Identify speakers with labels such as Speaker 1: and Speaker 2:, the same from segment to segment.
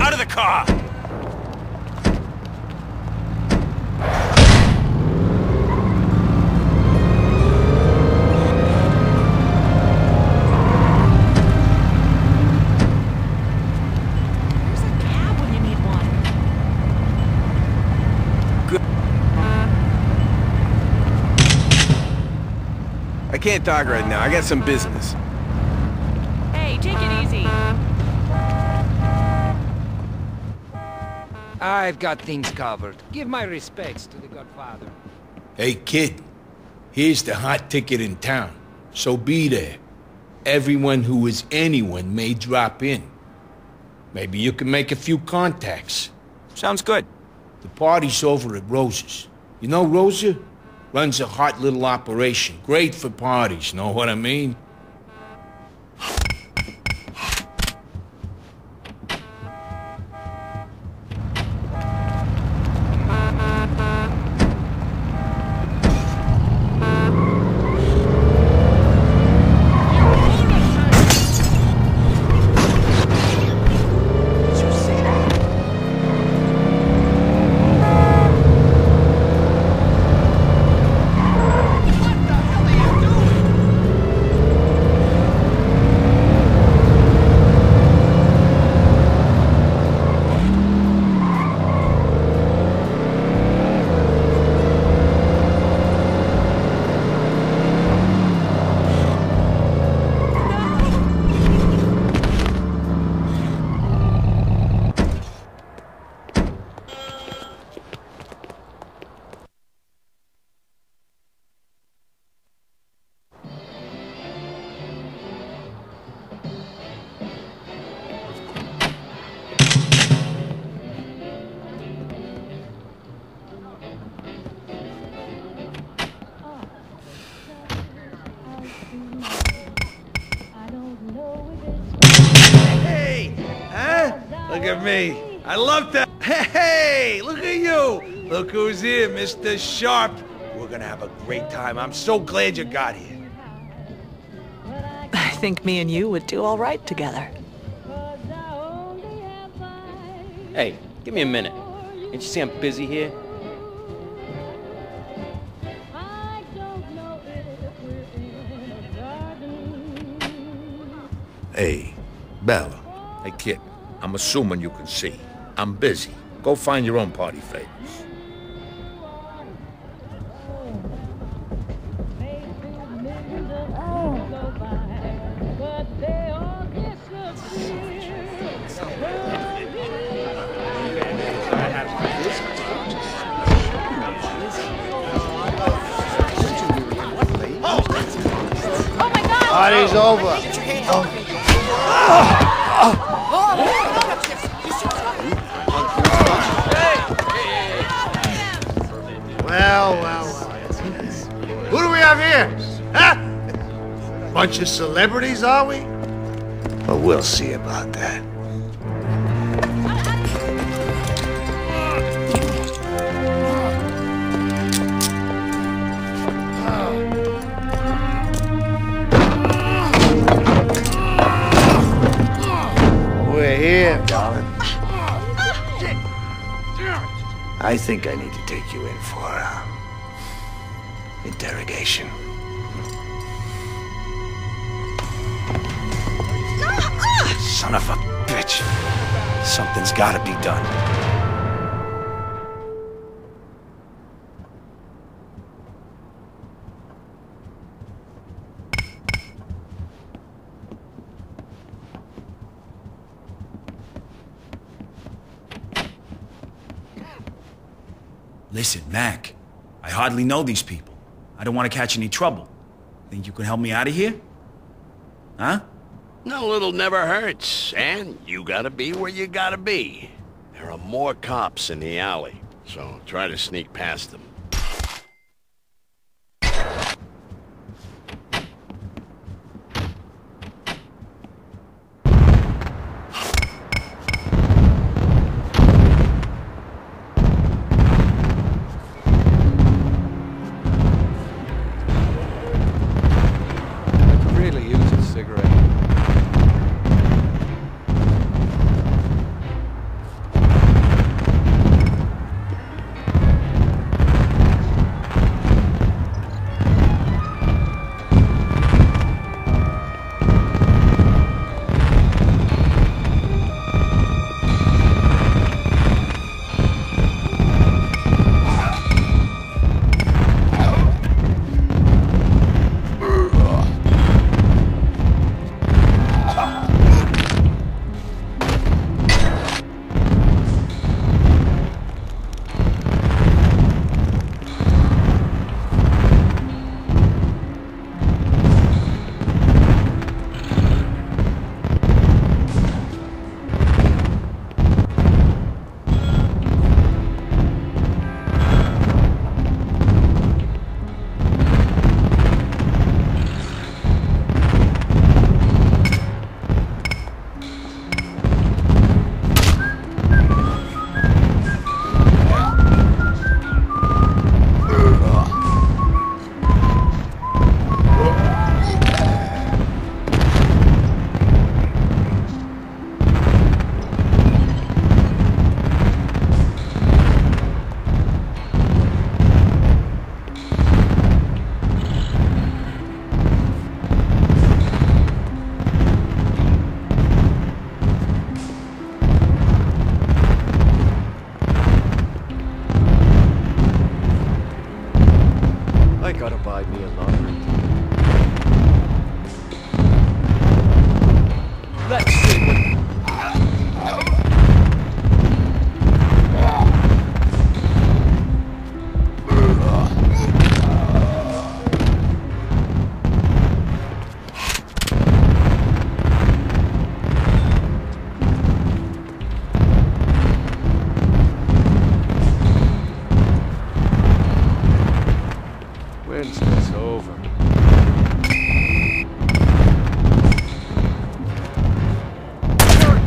Speaker 1: Out of the car!
Speaker 2: Where's a cab when you need one?
Speaker 3: I can't talk right now. I got some business.
Speaker 2: Hey, take it easy.
Speaker 4: I've got things covered. Give my respects to the Godfather.
Speaker 5: Hey, kid. Here's the hot ticket in town. So be there. Everyone who is anyone may drop in. Maybe you can make a few contacts.
Speaker 3: Sounds good.
Speaker 5: The party's over at Rosa's. You know Rosa? Runs a hot little operation. Great for parties, know what I mean?
Speaker 1: Hey! Huh? Look at me. I love that. Hey! Look at you! Look who's here, Mr. Sharp. We're gonna have a great time. I'm so glad you got here.
Speaker 6: I think me and you would do all right together.
Speaker 7: Hey, give me a minute. Can't you see I'm busy here?
Speaker 8: Hey, Bella. Hey, kid. I'm assuming you can see. I'm busy. Go find your own party favors.
Speaker 2: Oh my God!
Speaker 1: Party's over. Well. Who do we have here? Huh? Bunch of celebrities, are we? Well, we'll see about that. We're here, darling. I think I need to take you in for interrogation.
Speaker 3: Son of a bitch. Something's gotta be done. Listen, Mac, I hardly know these people. I don't want to catch any trouble. Think you can help me out of here? Huh?
Speaker 9: A little never hurts, and you gotta be where you gotta be. There are more cops in the alley, so try to sneak past them.
Speaker 4: Really use a cigarette.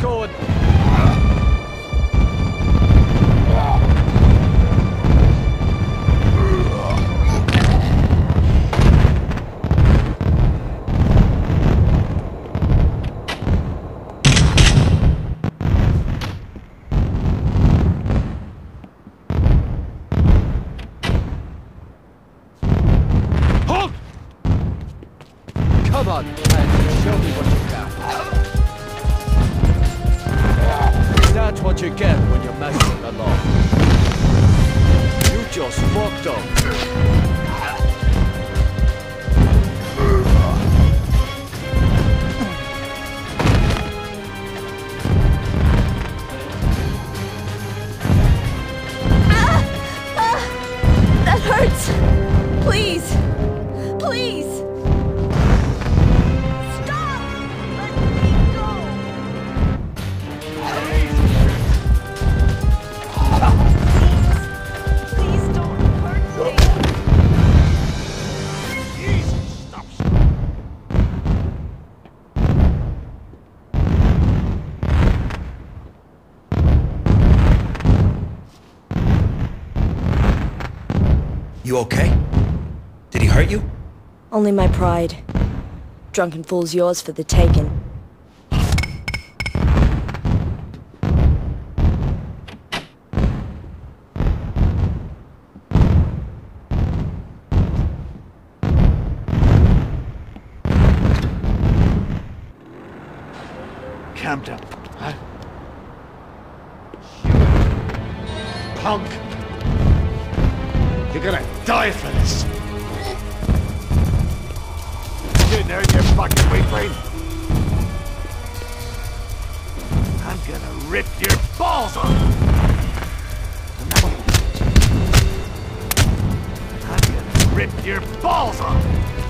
Speaker 4: going. Come on, man. Show me what you got. That's what you get when you're messing along. You just fucked up.
Speaker 10: That hurts. Please. Please. Stop. Let me go. Please don't hurt me.
Speaker 3: You okay? Did he hurt you?
Speaker 10: Only my pride. Drunken fool's yours for the taking.
Speaker 9: Calm down, huh? Punk! You're gonna die for this! Get in there, you fucking weak brain! I'm gonna rip your balls off! I'm gonna rip your balls off!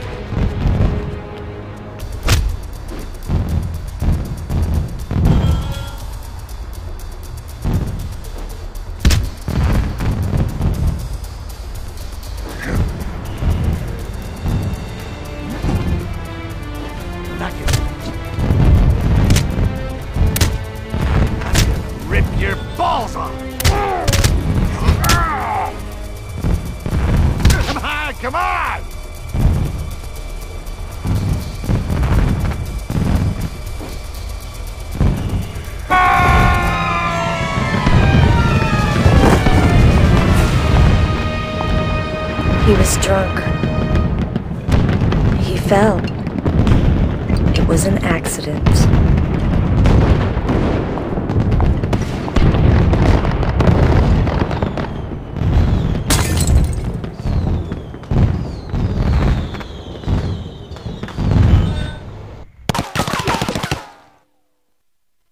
Speaker 9: Your balls off! Come on, come on!
Speaker 10: He was drunk. He fell. It was an accident.